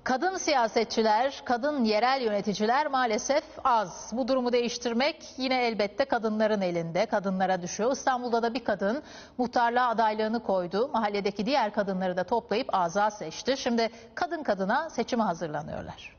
Kadın siyasetçiler, kadın yerel yöneticiler maalesef az. Bu durumu değiştirmek yine elbette kadınların elinde, kadınlara düşüyor. İstanbul'da da bir kadın muhtarlığa adaylığını koydu. Mahalledeki diğer kadınları da toplayıp ağza seçti. Şimdi kadın kadına seçime hazırlanıyorlar.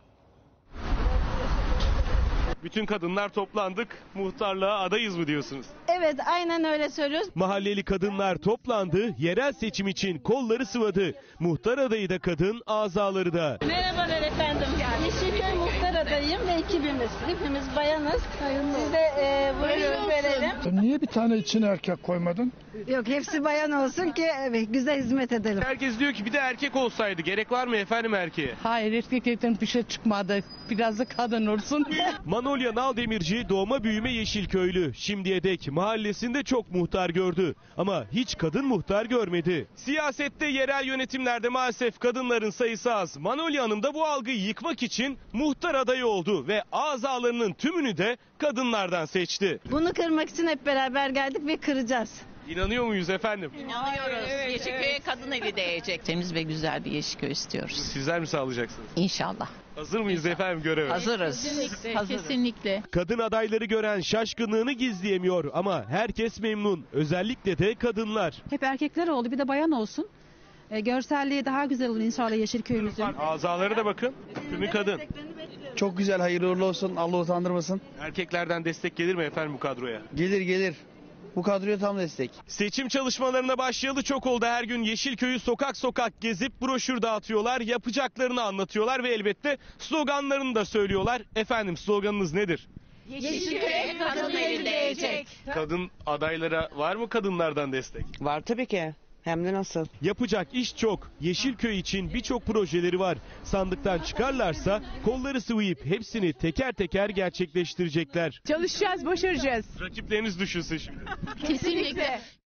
Bütün kadınlar toplandık, muhtarlığa adayız mı diyorsunuz? Evet, aynen öyle söylüyoruz. Mahalleli kadınlar toplandı, yerel seçim için kolları sıvadı. Muhtar adayı da kadın, azaları da. Merhabalar efendim. Yeşilköy muhtar adayım ve ekibimiz. Hepimiz bayanız. Siz de buyurun verelim. Niye bir tane içine erkek koymadın? Yok, hepsi bayan olsun ki evet, güzel hizmet edelim. Herkes diyor ki bir de erkek olsaydı, gerek var mı efendim erkeğe? Hayır, erkeklerden bir şey çıkmadı. Biraz da kadın olsun. Manolya Naldemirci doğma büyüme Yeşilköylü. Şimdiye dek mahallesinde çok muhtar gördü. Ama hiç kadın muhtar görmedi. Siyasette, yerel yönetimlerde maalesef kadınların sayısı az. Manolya Hanım da bu algıyı yıkmak için muhtar adayı oldu ve azalarının tümünü de kadınlardan seçti. Bunu kırmak için hep beraber geldik ve kıracağız. İnanıyor muyuz efendim? İnanıyoruz. Yeşilköy'e kadın eli değecek. Temiz ve güzel bir Yeşilköy istiyoruz. Sizler mi sağlayacaksınız? İnşallah. Hazır mıyız efendim göreve? Hazırız. Kesinlikle. Kadın adayları gören şaşkınlığını gizleyemiyor ama herkes memnun. Özellikle de kadınlar. Hep erkekler oldu, bir de bayan olsun. Görselliği daha güzel olur inşallah Yeşilköy'ümüzün. Azaları da bakın. Tümü kadın. Çok güzel, hayırlı uğurlu olsun. Allah utandırmasın. Erkeklerden destek gelir mi efendim bu kadroya? Gelir. Bu kadroya tam destek. Seçim çalışmalarına başlayalı çok oldu. Her gün Yeşilköy'ü sokak sokak gezip broşür dağıtıyorlar. Yapacaklarını anlatıyorlar ve elbette sloganlarını da söylüyorlar. Efendim sloganınız nedir? Yeşilköy'e kadın eli değecek. Kadın adaylara var mı kadınlardan destek? Var tabii ki. Hem de nasıl? Yapacak iş çok. Yeşilköy için birçok projeleri var. Sandıktan çıkarlarsa kolları sıvayıp hepsini teker teker gerçekleştirecekler. Çalışacağız, başaracağız. Rakipleriniz düşünsün şimdi. Kesinlikle.